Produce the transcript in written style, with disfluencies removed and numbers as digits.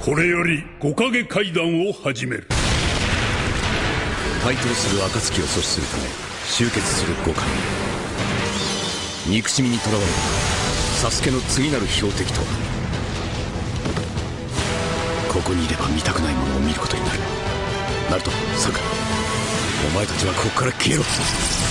これより五影階段を始める。 台頭する暁を阻止するため集結する五影。憎しみにとらわれたサスケの次なる標的とは。ここにいれば見たくないものを見ることになる。ナルト、サク、お前たちはここから消えろ。